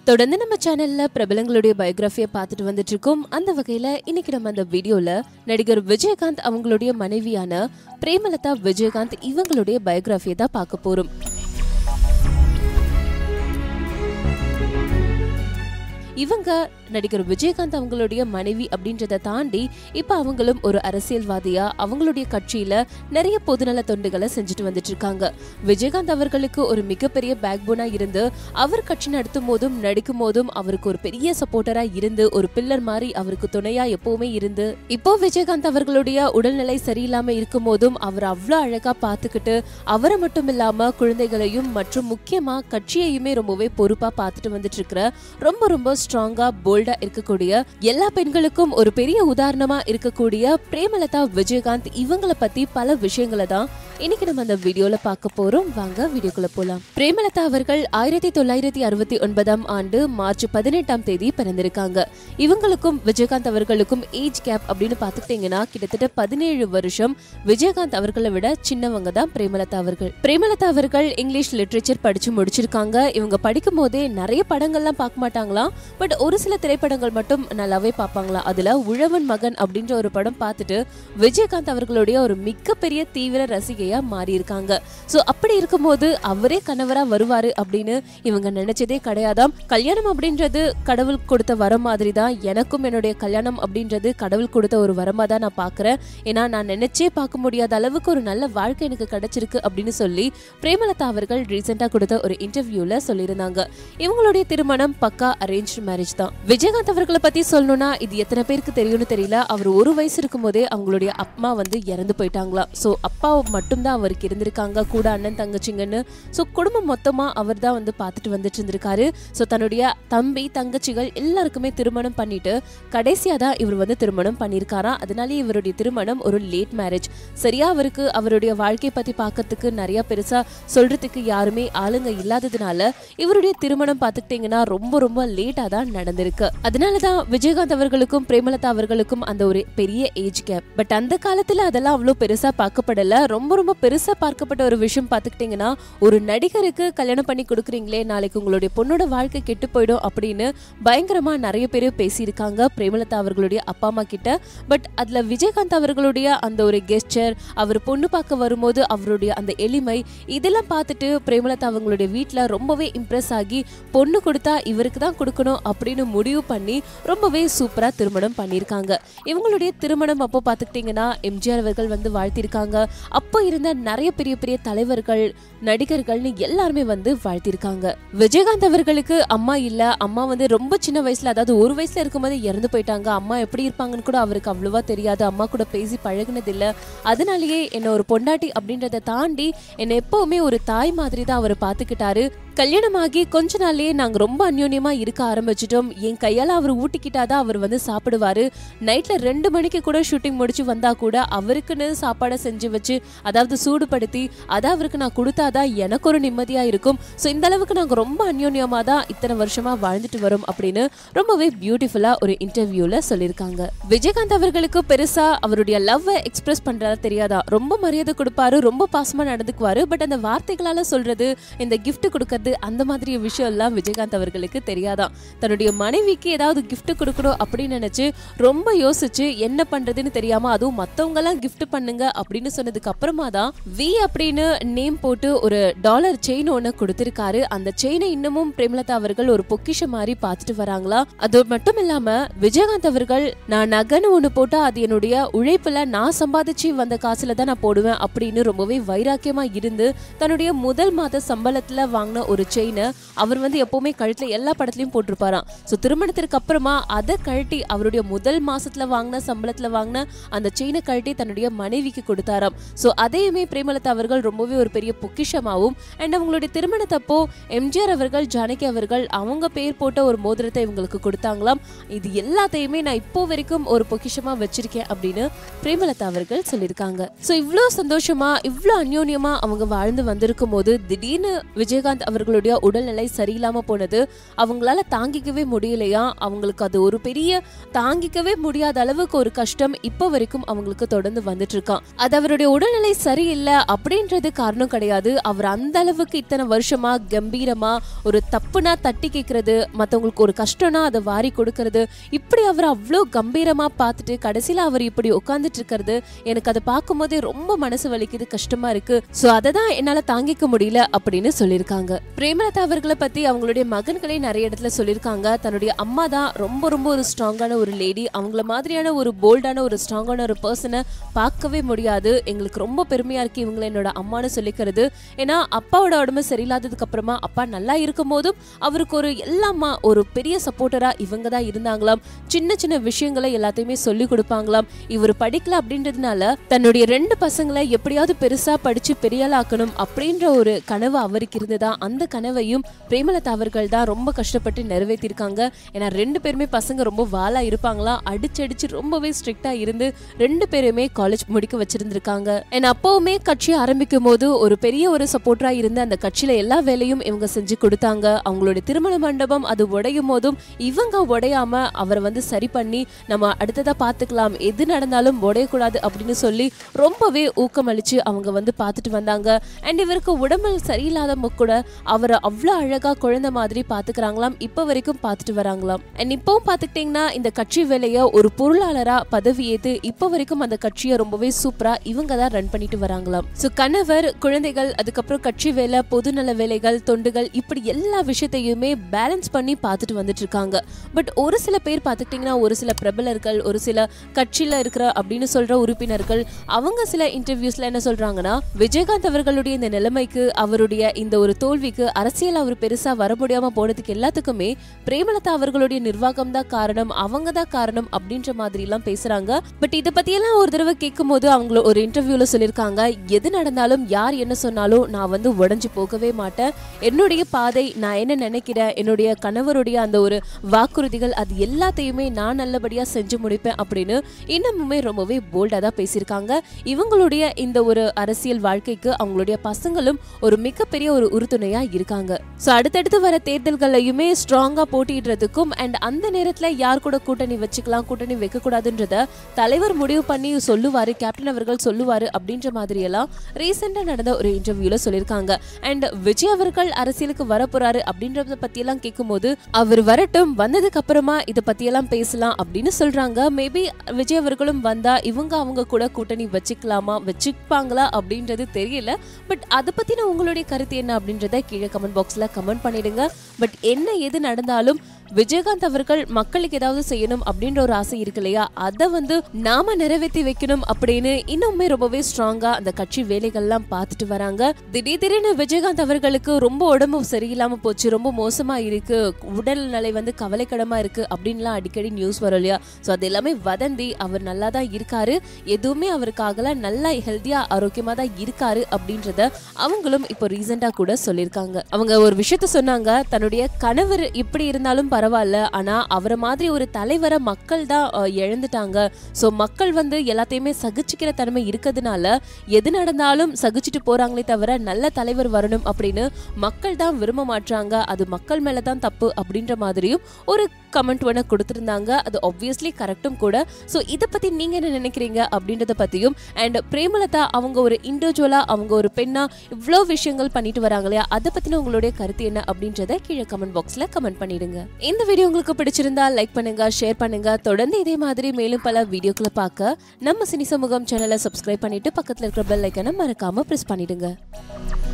தொடர்ந்து நம்ம சேனல்ல பிரபலங்களுடைய பயோகிராஃபியை பார்த்துட்டு வந்துட்டு இருக்கோம். அந்த வகையில இன்னைக்கு நம்ம அந்த வீடியோல நடிகர் விஜயகாந்த் அவங்களுடைய மனைவியான பிரேமலதா விஜயகாந்த் இவங்களுடைய பயோகிராஃபியை தான் பார்க்க போறோம். இவங்க நடிகர் விஜயகாந்த் அவங்களுடைய மனைவி அப்படின்றத தாண்டி இப்ப அவங்களும் ஒரு அரசியல்வாதியா அவங்களுடைய கட்சியில நிறைய பொதுநல தொண்டுகளை செஞ்சுட்டு வந்துட்டு இருக்காங்க. விஜயகாந்த் அவர்களுக்கு ஒரு மிகப்பெரிய பேக்போனா இருந்து அவர் கட்சி நடத்தும் போதும் நடிக்கும் போதும் அவருக்கு ஒரு பெரிய சப்போர்ட்டரா இருந்து ஒரு பில்லர் மாதிரி அவருக்கு துணையா எப்பவுமே இருந்து இப்போ விஜயகாந்த் அவர்களுடைய உடல்நிலை சரியில்லாம இருக்கும் போதும் அவர் அவ்வளவு அழகா பாத்துக்கிட்டு அவரை மட்டும் இல்லாம குழந்தைகளையும் மற்றும் முக்கியமா கட்சியையுமே ரொம்பவே பொறுப்பா பாத்துட்டு வந்துட்டு இருக்கிற ரொம்ப ஸ்ட்ராங்கா போல்டா இருக்கக்கூடிய எல்லா பெண்களுக்கும் ஒரு பெரிய உதாரணமா இருக்கக்கூடிய பிரேமலதா விஜயகாந்த் இவங்களை பத்தி பல விஷயங்களை தான் இன்னைக்கு நம்ம அந்த வீடியோல பார்க்க போறோம். வாங்க வீடியோக்குள்ள போலாம். பிரேமலதா அவர்கள் 1969 ஆண்டு மார்ச் 18 பிறந்திருக்காங்க. இவங்களுக்கும் விஜயகாந்த் அவர்களுக்கும் ஏஜ் கேப் அப்படின்னு பாத்துக்கிட்டீங்கன்னா கிட்டத்தட்ட 17 வருஷம் விஜயகாந்த் அவர்களை விட சின்னவங்க தான் பிரேமலதா அவர்கள். பிரேமலதா அவர்கள் இங்கிலீஷ் லிட்ரேச்சர் படிச்சு முடிச்சிருக்காங்க. இவங்க படிக்கும் போதே நிறைய படங்கள்லாம் பார்க்க மாட்டாங்களாம். பட் ஒரு சில திரைப்படங்கள் மட்டும் நல்லாவே பார்ப்பாங்களா. அதுல உழவன் மகன் அப்படின்ற ஒரு படம் பார்த்துட்டு விஜயகாந்த் அவர்களுடைய ஒரு மிகப்பெரிய தீவிர ரசிகையா மாறி இருக்காங்க. சோ அப்படி இருக்கும்போது அவரே கணவரா வருவாரு அப்படின்னு இவங்க நினைச்சதே கிடையாதாம். கல்யாணம் அப்படின்றது கடவுள் கொடுத்த வரம் மாதிரி தான். எனக்கும் என்னுடைய கல்யாணம் அப்படின்றது கடவுள் கொடுத்த ஒரு வரமா தான் நான் பாக்குறேன். ஏன்னா நான் நினைச்சே பார்க்க முடியாத அளவுக்கு ஒரு நல்ல வாழ்க்கை எனக்கு கிடைச்சிருக்கு அப்படின்னு சொல்லி பிரேமலதா அவர்கள் ரீசெண்டா கொடுத்த ஒரு இன்டர்வியூல சொல்லியிருந்தாங்க. இவங்களுடைய திருமணம் பக்கா அரேஞ்ச் மேரேஜ் தான். விஜயகாந்த் அவர்களை பத்தி சொல்லணும்னா இது எத்தனை பேருக்கு தெரியும்னு தெரியல. அவர் ஒரு வயசு இருக்கும் போதே அவங்களுடைய அம்மா இறந்து போயிட்டாங்களா. சோ அப்பா மட்டும்தான் அவருக்கு இருந்திருக்காங்க, கூட அண்ணன் தங்கச்சிங்கன்னு. சோ குடும்பம் மொத்தமா அவர் தான் பார்த்துட்டு வந்துட்டு இருந்திருக்காரு. சோ தன்னுடைய தம்பி தங்கச்சிகள் எல்லாருக்குமே திருமணம் பண்ணிட்டு கடைசியா தான் இவர் திருமணம் பண்ணிருக்காரா. அதனால இவருடைய திருமணம் ஒரு லேட் மேரேஜ். சரியா அவருக்கு அவருடைய வாழ்க்கையை பத்தி பார்க்கறதுக்கு நிறைய பெருசா சொல்றதுக்கு யாருமே ஆளுங்க இல்லாததுனால இவருடைய திருமணம் பார்த்துக்கிட்டீங்கன்னா ரொம்ப லேட்டா தான் நடந்திருக்கு. அதனாலதான் விஜயகாந்த் அவர்களுக்கும் பிரேமலதா அவர்களுக்கும் அந்த ஒரு பெரிய ஏஜ் கேப். பட் அந்த காலத்துல அதெல்லாம் அவ்வளவு பெருசா பார்க்கப்படல. ரொம்ப பெருசா பார்க்கப்பட்ட ஒரு விஷயம் பார்த்துக்கிட்டீங்கன்னா ஒரு நடிகருக்கு கல்யாணம் பண்ணி கொடுக்குறீங்களே, நாளைக்கு உங்களுடைய பொண்ணோட வாழ்க்கை கெட்டு போயிடும் அப்படின்னு பயங்கரமா நிறைய பேர் பேசியிருக்காங்க பிரேமலதா அவர்களுடைய அப்பா அம்மா கிட்ட. பட் அதுல விஜயகாந்த் அவர்களுடைய அந்த ஒரு கெஸ்டர், அவர் பொண்ணு பார்க்க வரும்போது அவருடைய அந்த எளிமை இதெல்லாம் பார்த்துட்டு பிரேமலதா அவங்களுடைய வீட்டுல ரொம்பவே இம்ப்ரெஸ் ஆகி பொண்ணு கொடுத்தா இவருக்கு தான் கொடுக்கணும் அப்படின்னு முடிவு பண்ணி ரொம்பவே சூப்பரா திருமணம் பண்ணிருக்காங்க. இவங்களுடைய திருமணம் அப்போ பாத்துக்கிட்டீங்கன்னா எம்ஜிஆர் அவர்கள் வாழ்த்திருக்காங்க. அப்போ இருந்த நிறைய பெரிய தலைவர்கள் நடிகர்கள்னு எல்லாருமே வாழ்த்திருக்காங்க. விஜயகாந்த் அவர்களுக்கு அம்மா இல்ல. அம்மா ரொம்ப சின்ன வயசுல, அதாவது ஒரு வயசுல இருக்கும்போது இறந்து போயிட்டாங்க. அம்மா எப்படி இருப்பாங்கன்னு கூட அவருக்கு அவ்வளவா தெரியாது. அம்மா கூட பேசி பழகினது இல்ல. அதனாலேயே என்ன ஒரு பொண்டாட்டி அப்படின்றத தாண்டி என்ன எப்பவுமே ஒரு தாய் மாதிரி தான் அவர் பாத்துக்கிட்டாரு. கல்யாணமாகி கொஞ்ச நாள்லயே நாங்க ரொம்ப அந்யோன்யமா இருக்க ஆரம்பிச்சிட்டோம். என் கையால அவர் ஊட்டிக்கிட்டாதான் அவர் சாப்பிடுவாரு. நைட்ல 2 மணிக்கு கூட ஷூட்டிங் முடிச்சு வந்தா கூட அவருக்குன்னு சாப்பாடை செஞ்சு வச்சு, அதாவது சூடுபடுத்தி அதை அவருக்கு நான் கொடுத்தாதான் எனக்கு ஒரு நிம்மதியா இருக்கும். சோ இந்த அளவுக்கு நாங்க ரொம்ப அந்யோன்யமா தான் இத்தனை வருஷமா வாழ்ந்துட்டு வரோம் அப்படின்னு ரொம்பவே பியூட்டிஃபுல்லா ஒரு இன்டர்வியூல சொல்லியிருக்காங்க. விஜயகாந்த் அவர்களுக்கு பெருசா அவருடைய லவ் எக்ஸ்பிரஸ் பண்றதா தெரியாதா. ரொம்ப மரியாதை கொடுப்பாரு, ரொம்ப பாசமா நடந்துக்குவாரு. பட் அந்த வார்த்தைகளால சொல்றது, இந்த கிஃப்ட் கொடுக்கறது, அந்த மாதிரி விஷயம் எல்லாம் விஜயகாந்த் அவர்களுக்கு தெரியாதான். தன்னுடைய மனைவிக்கு ஏதாவது கிஃப்ட் கொடுக்கணும் அப்படின்னு நினைச்சு ரொம்ப யோசிச்சு என்ன பண்றதுன்னு தெரியாம, அதுவும் மத்தவங்க எல்லாம் கிஃப்ட் பண்ணுங்க அப்படின்னு சொன்னதுக்கு அப்புறமா தான் வி அப்படின்னு நேம் போட்டு ஒரு டாலர் செயின் ஒண்ணு கொடுத்திருக்காரு. அந்த செயினை இன்னமும் பிரேமலதா அவர்கள் ஒரு பொக்கிஷம் மாதிரி பார்த்துட்டு வராங்களா. அது மட்டும் இல்லாம விஜயகாந்த் அவர்கள் நான் நகைன்னு ஒண்ணு போட்டா அது என்னுடைய உழைப்புல நான் சம்பாதிச்சு வந்த காசுல தான் நான் போடுவேன் அப்படின்னு ரொம்பவே வைராக்கியமா இருந்து தன்னுடைய முதல் மாத சம்பளத்துல வாங்கின ஒரு செயினை அவர் எப்பவுமே கழுத்துல எல்லா படத்துலயும் போட்டிருப்பாராம். சோ திருமணத்திற்கு அப்புறமா அதை கழட்டி அவருடைய முதல் மாசத்துல வாங்கின சம்பளத்துல வாங்கின அந்த செயினை கழட்டி தன்னுடைய மனைவிக்கு கொடுத்தாராம். சோ அதையுமே பிரேமலதா அவர்கள் ரொம்பவே ஒரு பெரிய பொக்கிஷமாவும் அண்ட் அவங்களுடைய திருமணத்தப்போ எம்ஜிஆர் அவர்கள் ஜானகி அவர்கள் அவங்க பேர் போட்ட ஒரு மோதிரத்தை இவங்களுக்கு கொடுத்தாங்களாம். இது எல்லாத்தையுமே நான் இப்போ வரைக்கும் ஒரு பொக்கிஷமா வச்சிருக்கேன் அப்படின்னு பிரேமலதா அவர்கள் சொல்லியிருக்காங்க. சோ இவ்வளவு சந்தோஷமா இவ்வளவு அந்யோன்யமா அவங்க வாழ்ந்து வந்திருக்கும் போது திடீர்னு விஜயகாந்த் அவர்கள் அவர்களுடைய உடல்நிலை சரியில்லாம போனது அவங்களால தாங்கிக்கவே முடியலையா. அவங்களுக்கு அது ஒரு பெரிய தாங்கிக்கவே முடியாத அளவுக்கு ஒரு கஷ்டம் இப்ப வரைக்கும் அவங்களுக்கு தொடர்ந்து வந்துட்டு இருக்கான். அது அவருடைய உடல்நிலை சரியில்லை அப்படின்றது காரணம் கிடையாது. அவர் அந்த அளவுக்கு இத்தனை வருஷமா கம்பீரமா ஒரு தப்புனா தட்டி கேட்கறது, மத்தவங்களுக்கு ஒரு கஷ்டம்னா அதை வாரி கொடுக்கறது, இப்படி அவர் அவ்வளோ கம்பீரமா பார்த்துட்டு கடைசியில அவர் இப்படி உட்கார்ந்துட்டு இருக்கிறது எனக்கு அதை பார்க்கும் போதே ரொம்ப மனசு வலிக்குது, கஷ்டமா இருக்கு. சோ அததான் என்னால தாங்கிக்க முடியல அப்படின்னு சொல்லியிருக்காங்க. பிரேமலதா அவர்களை பத்தி அவங்களுடைய மகன்களே நிறைய இடத்துல சொல்லியிருக்காங்க. தன்னுடைய அம்மா தான் ரொம்ப ரொம்ப ஒரு ஸ்ட்ராங்கான ஒரு லேடி, அவங்கள மாதிரியான ஒரு போல்டான ஒரு ஸ்ட்ராங்கான ஒரு பர்சனை பார்க்கவே முடியாது. எங்களுக்கு ரொம்ப பெருமையா இருக்கு இவங்களை என்னோட அம்மானு சொல்லிக்கிறது. ஏன்னா அப்பாவோட உடம்பு சரியில்லாததுக்கு அப்புறமா அப்பா நல்லா இருக்கும் போதும் அவருக்கு ஒரு எல்லாமா ஒரு பெரிய சப்போர்ட்டரா இவங்க தான் இருந்தாங்களாம். சின்ன சின்ன விஷயங்களை எல்லாத்தையுமே சொல்லி கொடுப்பாங்களாம். இவர் படிக்கல அப்படின்றதுனால தன்னுடைய 2 பசங்களை எப்படியாவது பெருசா படிச்சு பெரியாளாக்கணும் அப்படின்ற ஒரு கனவு அவருக்கு இருந்ததா. அந்த கனவையும் பிரேமலதா அவர்கள் தான் ரொம்ப கஷ்டப்பட்டு நிறைவேற்றிருக்காங்க. ஏன்னா 2 பேருமே பசங்க ரொம்ப வாலா இருப்பாங்களா, அடிச்சு ரொம்பவே ஸ்ட்ரிக்டா இருந்து 2 பேருமே காலேஜ் முடிக்க வச்சிருந்திருக்காங்க. ஏன்னா அப்பவுமே கட்சி ஆரம்பிக்கும் போது ஒரு பெரிய ஒரு சப்போர்ட்டரா இருந்து அந்த கட்சியில எல்லா வேலையும் இவங்க செஞ்சு கொடுத்தாங்க. அவங்களுடைய திருமண மண்டபம் அது உடையும் போதும் இவங்க உடையாம அவரை சரி பண்ணி நம்ம அடுத்ததா பாத்துக்கலாம், எது நடந்தாலும் உடையக்கூடாது அப்படின்னு சொல்லி ரொம்பவே ஊக்கமளிச்சு அவங்க பார்த்துட்டு வந்தாங்க. அண்ட் இவருக்கு உடம்பு சரியில்லாதவங்க கூட அவரை அவ்வளவு அழகா குழந்தை மாதிரி பாத்துக்கிறாங்களாம், இப்ப வரைக்கும் பார்த்துட்டு வராங்களாம். அண்ட் இப்பவும் பாத்துக்கிட்டீங்கன்னா இந்த கட்சி வேலைய ஒரு பொருளாளரா பதவி ஏத்து இப்ப வரைக்கும் அந்த கட்சியை ரொம்பவே சூப்பரா இவங்க தான் ரன் பண்ணிட்டு வராங்களாம். சோ கணவர், குழந்தைகள், அதுக்கப்புறம் கட்சி வேலை, பொதுநல வேலைகள், தொண்டுகள், இப்படி எல்லா விஷயத்தையுமே பேலன்ஸ் பண்ணி பார்த்துட்டு வந்துட்டு இருக்காங்க. பட் ஒரு சில பேர் பாத்துக்கிட்டீங்கன்னா ஒரு சில பிரபலர்கள், ஒரு சில கட்சியில இருக்கிற அப்படின்னு சொல்ற உறுப்பினர்கள் அவங்க சில இன்டர்வியூஸ்ல என்ன சொல்றாங்கன்னா, விஜயகாந்த் அவர்களுடைய இந்த நிலைமைக்கு, அவருடைய இந்த ஒரு தோல்விக்கு, அரசியல் அவர் பெருசா வர முடியாம போனதுக்கு எல்லாத்துக்குமே பிரேமலதா அவர்களுடைய நிர்வாகம் தான் காரணம், அவங்க தான் காரணம் அப்படின்ற மாதிரி எல்லாம் பேசுறாங்க. பட் இதை பத்தி எல்லாம் ஒரு தடவை கேட்கும் போது அவங்க ஒரு இன்டர்வியூல சொல்லியிருக்காங்க, எது நடந்தாலும் யார் என்ன சொன்னாலும் நான் உடைஞ்சு போகவே மாட்டேன். என்னுடைய பாதை, நான் என்ன நினைக்கிறேன், என்னுடைய கணவருடைய அந்த ஒரு வாக்குறுதிகள், அது எல்லாத்தையுமே நான் நல்லபடியா செஞ்சு முடிப்பேன் அப்படின்னு இன்னமுமே ரொம்பவே போல்டா தான் பேசியிருக்காங்க. இவங்களுடைய இந்த ஒரு அரசியல் வாழ்க்கைக்கு அவங்களுடைய பசங்களும் ஒரு மிகப்பெரிய ஒரு உறுதுணையா இருக்காங்க. சோ அடுத்தடுத்து வர தேர்தல்களையுமே ஸ்ட்ராங்கா போட்டிடுறதுக்கும் அண்ட் அந்த நேரத்துல யார் கூட கூட்டணி வச்சுக்கலாம், கூட்டணி வைக்க கூடாதுன்றத தலைவர் முடிவு பண்ணி சொல்லுவாரு, கேப்டன் அவர்கள் சொல்லுவாரு அப்படின்ற மாதிரி எல்லாம் ரீசெண்டா நடந்த ஒரு இன்டர்வியூல சொல்லியிருக்காங்க. அண்ட் விஜய் அவர்கள் அரசியலுக்கு வர போறாரு அப்படின்றத பத்தி எல்லாம் கேட்கும் போது அவர் வரட்டும், வந்ததுக்கு அப்புறமா இதை பத்தி எல்லாம் பேசலாம் அப்படின்னு சொல்றாங்க. மேபி விஜய் அவர்களும் வந்தா அவங்க கூட கூட்டணி வச்சுக்கலாமா, வச்சுப்பாங்களா அப்படின்றது தெரியல. பட் அதை பத்தின உங்களுடைய கருத்து என்ன அப்படின்றத கீழே கமெண்ட் பாக்ஸ்ல கமெண்ட் பண்ணிடுங்க. பட் என்ன எது நடந்தாலும் விஜயகாந்த் அவர்கள் மக்களுக்கு ஏதாவது செய்யணும் அப்படின்ற ஒரு ஆசை இருக்கு இல்லையா, அதை நாம நிறைவேற்றி வைக்கணும் அப்படின்னு இன்னுமே ரொம்பவே ஸ்ட்ராங்கா அந்த கட்சி வேலைகள்லாம் பார்த்துட்டு வராங்க. திடீர்னு விஜயகாந்த் அவர்களுக்கு ரொம்ப உடம்பு சரியில்லாம போச்சு, ரொம்ப மோசமா இருக்கு, உடல் நிலை கவலைக்கிடமா இருக்கு அப்படின்லாம் அடிக்கடி நியூஸ் வரும் இல்லையா. சோ அது எல்லாமே வதந்தி. அவர் நல்லா தான் இருக்காரு, எதுவுமே அவருக்காகல, நல்லா ஹெல்த்தியா ஆரோக்கியமா தான் இருக்காரு அப்படின்றத அவங்களும் இப்போ ரீசெண்டா கூட சொல்லியிருக்காங்க. அவங்க ஒரு விஷயத்த சொன்னாங்க, தன்னுடைய கணவர் இப்படி இருந்தாலும் பரவாயில்ல, ஆனா அவரை மாதிரி ஒரு தலைவரை மக்கள் தான் இழந்துட்டாங்க. சோ மக்கள் எல்லாத்தையுமே சகிச்சுக்கிற தன்மை இருக்கிறதுனால எது நடந்தாலும் சகிச்சுட்டு போறாங்களே தவிர நல்ல தலைவர் வரணும் அப்படின்னு மக்கள் தான் விரும்ப மாட்டாங்க, அது மக்கள் மேலதான் தப்பு அப்படின்ற மாதிரியும் ஒரு கமெண்ட் கொடுத்திருந்தாங்க. அது ஆப்வியஸ்லி கரெக்டும் கூட. சோ இத பத்தி நீங்க என்ன நினைக்கிறீங்க அப்படின்றத பத்தியும் அண்ட் பிரேமலதா அவங்க ஒரு இண்டிவிஜுவலா, அவங்க ஒரு பெண்ணா இவ்வளவு விஷயங்கள் பண்ணிட்டு வராங்க இல்லையா, அதை பத்தின உங்களுடைய கருத்து என்ன அப்படின்றத கீழே கமெண்ட் பாக்ஸ்ல கமெண்ட் பண்ணிடுங்க. இந்த வீடியோ உங்களுக்கு பிடிச்சிருந்தா லைக் பண்ணுங்க, ஷேர் பண்ணுங்க. தொடர்ந்து இதே மாதிரி மேலும் பல வீடியோக்களை பார்க்க நம்ம சினி சமூகம் சேனலை சப்ஸ்கிரைப் பண்ணிட்டு பக்கத்துல இருக்கிற பெல் ஐகானை மறக்காம பிரஸ் பண்ணிடுங்க.